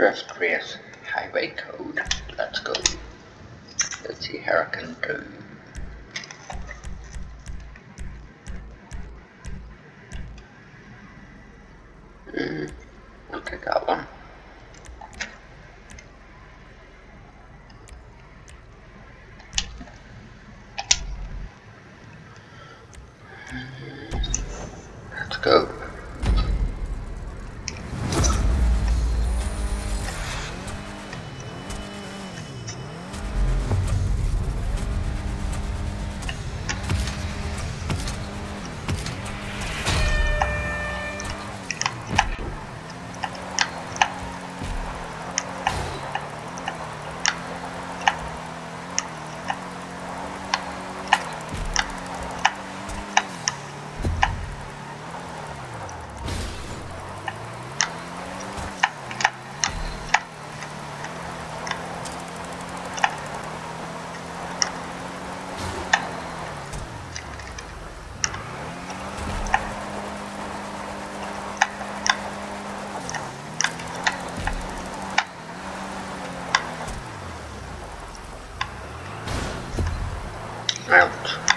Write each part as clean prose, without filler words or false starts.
Drift Race Highway Code. Let's go. Let's see how I can do. I'll take that one. Let's go. Out.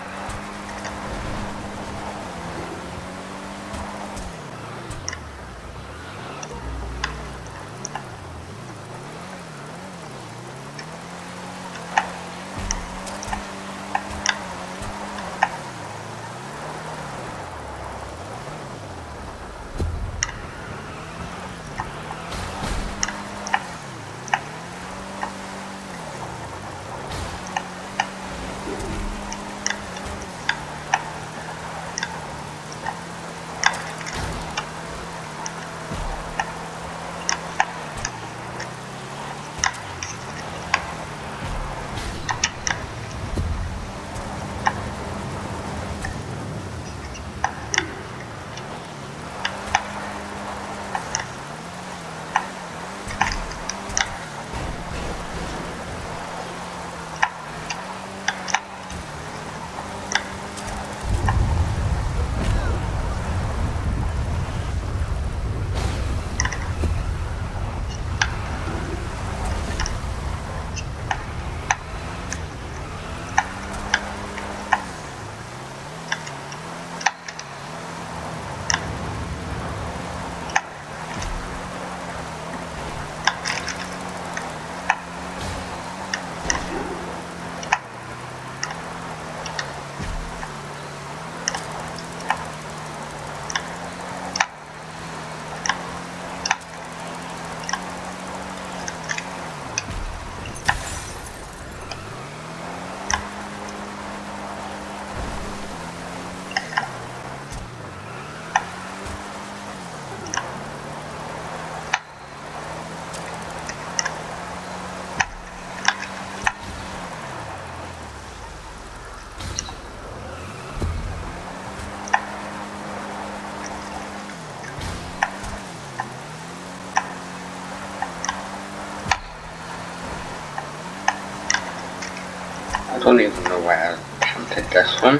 I don't even know why I attempted this one.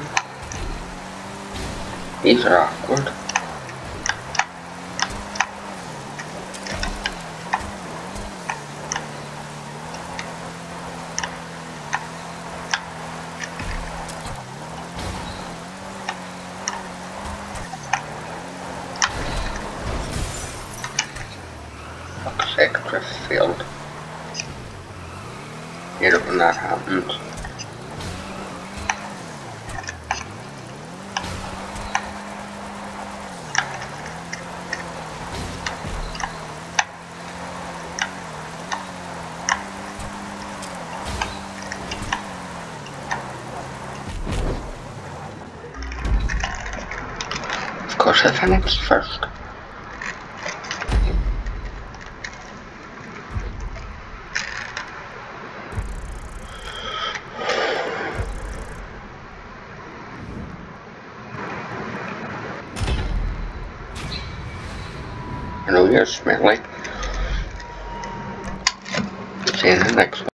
These are awkward. Looks like drift failed. Hate it when that happens. Of course I finished first. I know you're smelly. See you in the next one.